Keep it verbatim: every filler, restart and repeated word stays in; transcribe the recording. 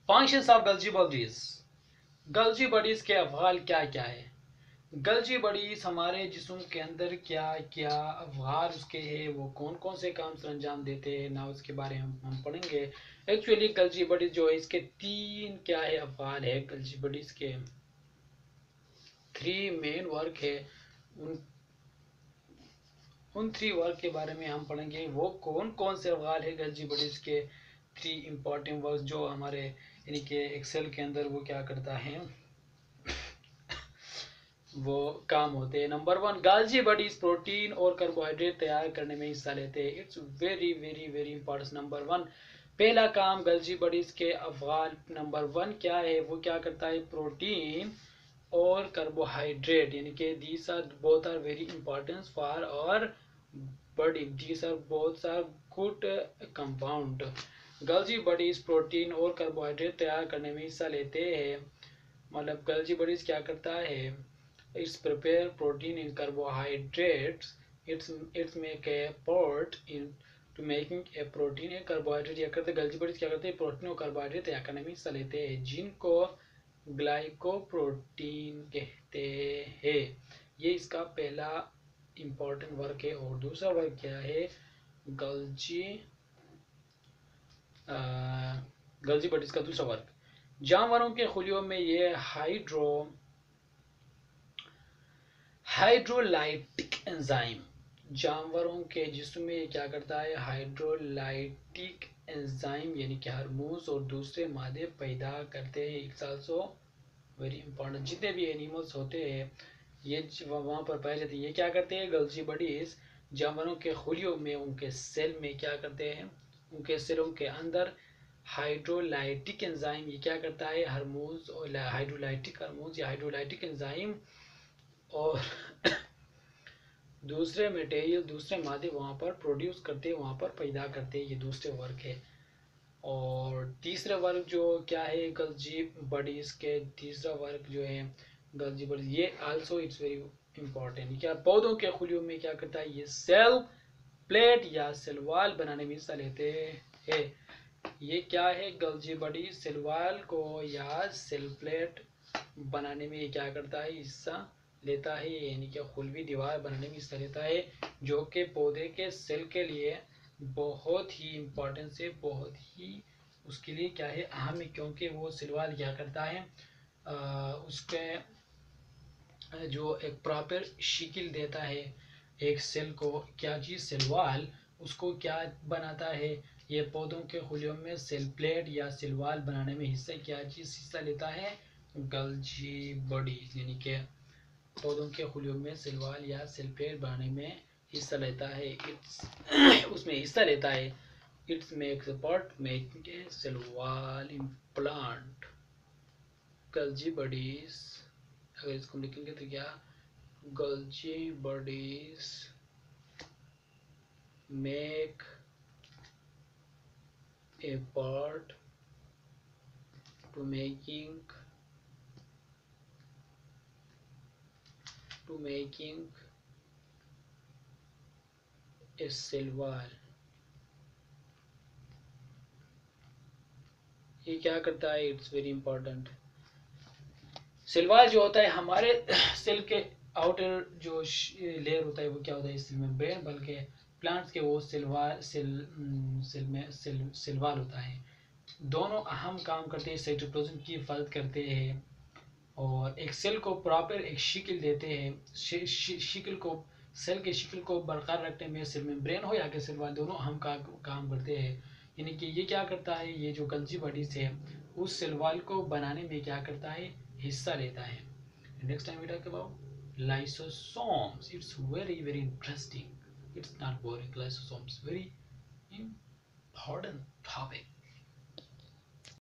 Functions of Golgi bodies. Golgi bodies के अफआल क्या क्या है? गल्जी बॉडीज हमारे जिस्म के अंदर क्या क्या अफआल उसके हैं, वो कौन कौन से काम सर अंजाम देते हैं ना, उसके बारे में हम, हम पढ़ेंगे। एक्चुअली गल्जी बॉडीज जो है इसके तीन क्या है अफआल है। गल्जी बॉडीज के थ्री मेन वर्क है। उन उन थ्री वर्क के बारे में हम पढ़ेंगे। वो कौन कौन से अफआल है गल्जी बॉडीज के थ्री इंपॉर्टेंट वर्क जो हमारे यानी कि एक्सेल के अंदर वो क्या करता है, वो काम होते हैं। Number one, Golgi bodies protein और कार्बोहाइड्रेट तैयार करने में हिस्सा लेते हैं। It's very very very important. Number one, पहला काम गल्जी बॉडीज के अफगाल नंबर वन क्या है, वो क्या करता है, प्रोटीन और कार्बोहाइड्रेट, यानी कि these are both are very important for our body. These are both are good compound. Golgi bodies protein और कार्बोहाइड्रेट तैयार करने में हिस्सा लेते हैं। मतलब गल्जी बॉडीज क्या करता है, it's prepare protein and carbohydrates. It's it's make a part in to making a protein and carbohydrate। या करते गल्जी बॉडीज क्या करते हैं, प्रोटीन और कार्बोहाइड्रेट तैयार करने में हिस्सा लेते हैं, जिनको ग्लाइकोप्रोटीन कहते हैं। ये इसका पहला इंपॉर्टेंट वर्क है। और दूसरा वर्क क्या है, गल्जी गल्जी बॉडीज का दूसरा वर्क, जानवरों के खुलियों में ये हाइड्रो हाइड्रोलाइटिक एंजाइम, जानवरों के जिस्म में क्या करता है, हाइड्रोलाइटिक एंजाइम यानी कि हार्मोन्स और दूसरे मादे पैदा करते हैं। It's also very important. जितने भी एनिमल्स होते हैं ये वहाँ पर पाए जाते हैं। ये क्या करते हैं, गल्जी बॉडीज जानवरों के खुलियों में, उनके सेल में क्या करते हैं, उनके सेलों के अंदर हाइड्रोलाइटिक एंजाइम ये क्या करता है, हार्मोन्स और हाइड्रोलाइटिक हार्मोन्स या हाइड्रोलाइटिक एंजाइम और दूसरे मटेरियल दूसरे मादे वहाँ पर प्रोड्यूस करते हैं, वहाँ पर पैदा करते हैं। ये दूसरे वर्क है। और तीसरा वर्क जो क्या है गल्जी बॉडीज के, तीसरा वर्क जो है गल्जी बॉडीज, ये आल्सो इट्स वेरी इंपॉर्टेंट। क्या पौधों के खुलियों में क्या करता है, ये सेल प्लेट या सेल वाल बनाने में हिस्सा लेते हैं। ये क्या है, गल्जी बॉडी सेल वाल को या सेल प्लेट बनाने में ये क्या करता है, हिस्सा लेता है, यानी कि खुलवी दीवार बनाने में हिस्सा लेता है, जो कि पौधे के सेल के लिए बहुत ही इम्पोर्टेंस है, बहुत ही उसके लिए क्या है अहम है। क्योंकि वो सिलवाल क्या करता है, आ, उसके जो एक प्रॉपर शिकिल देता है एक सेल को, क्या चीज़ सेलवाल उसको क्या बनाता है, ये पौधों के खुलियों में सेल प्लेट या सेलवाल बनाने में हिस्सा क्या चीज़ हिस्सा लेता है, गल्जी बॉडी, यानी कि पौधों के खुलियों में सेलवाल या सेल प्लेट बनाने में हिस्सा लेता है। इट्स उसमें हिस्सा लेता है। It's makes part making a cell wall in plant. Golgi bodies, अगर इसको लिखेंगे तो क्या, Golgi bodies make a part to making to making a cell wall. ये क्या करता है, it's very important. Cell wall जो होता है हमारे सेल के आउटर जो लेयर होता है वो क्या होता है, सेल मेम्ब्रेन, बल्कि प्लांट्स के वो सेल वॉल सेल सेल में सेल सेल वॉल होता है। दोनों अहम काम करते हैं, साइटोप्लाज्म की हिफाजत करते हैं और एक सेल को प्रॉपर एक शिकल देते हैं। शिकल को सेल के शिकल को बरकरार रखने में सेल मेम्ब्रेन हो या कि सेल वॉल दोनों अहम का, काम करते हैं। यानी कि ये क्या करता है, ये जो गल्जी बॉडीज है उस सेल वॉल को बनाने में क्या करता है, हिस्सा लेता है। Next time we talk about lysosomes. It's very very interesting. It's not boring. Lysosomes very important topic.